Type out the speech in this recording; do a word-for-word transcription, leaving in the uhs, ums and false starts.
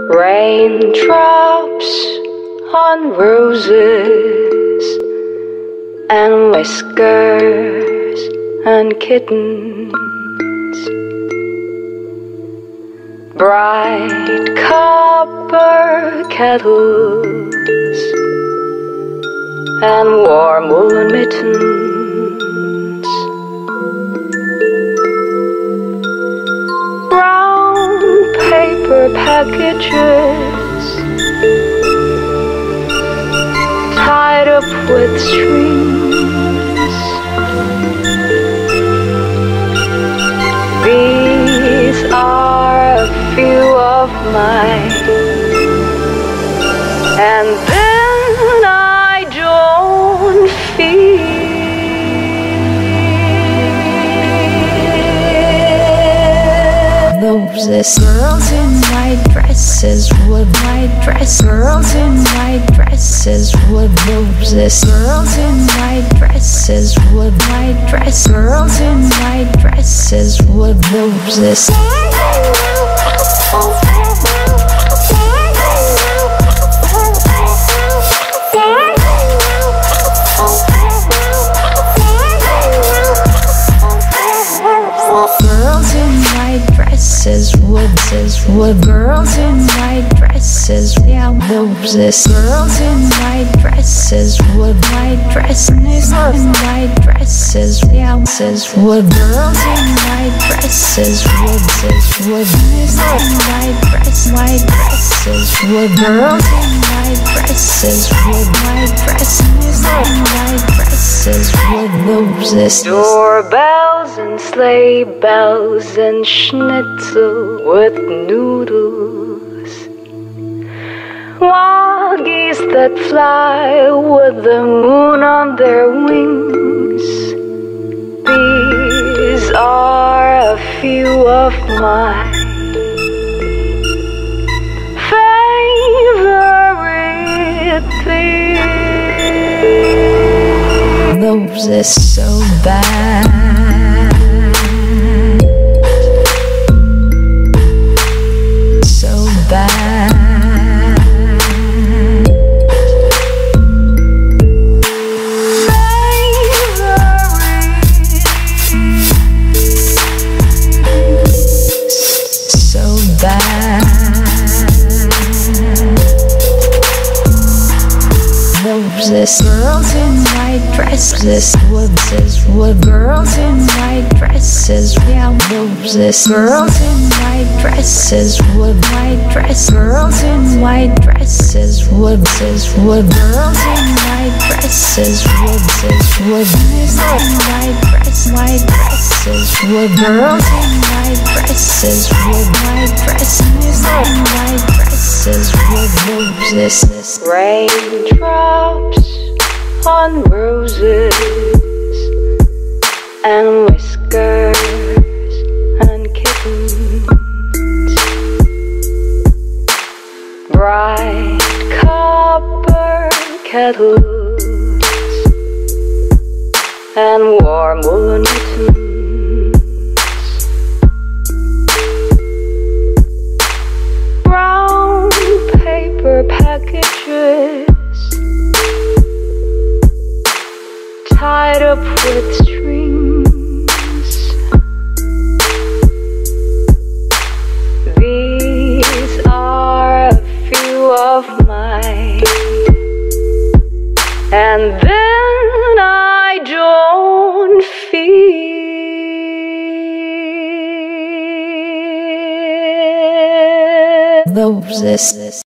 Raindrops on roses and whiskers and kittens, bright copper kettles and warm woolen mittens, brown paper packages tied up with strings. These are a few of mine, and then I don't feel those girls in white dresses with white dress. Girls in white dresses with roses. Girls in white dresses with white dress. Girls in white dresses with roses. Girls in white dresses with with girls in white dresses, yeah, roses. Girls in white dresses with white dresses, in white dresses, yeah, with girls in white dresses, with with in white dress, white dresses, with girls in white dresses, with white dresses, in white dresses, with roses. Doorbells and sleigh bells and schnitzel with noodles, wild geese that fly with the moon on their wings. These are a few of my favorite things. Those are so bad. Girls in white dresses, roses, with girls in white dresses, yeah, roses. Girls in white dresses, with white dress. Girls in white dresses, roses, with girls in white dresses, roses, with in white dress, white dresses, with girls in white dresses, with white dresses, in white dresses, with roses. Raindrops on roses and whiskers and kittens, bright copper kettles and warm woolen mittens, brown paper packages tied up with strings. These are a few of mine, and then I don't feel those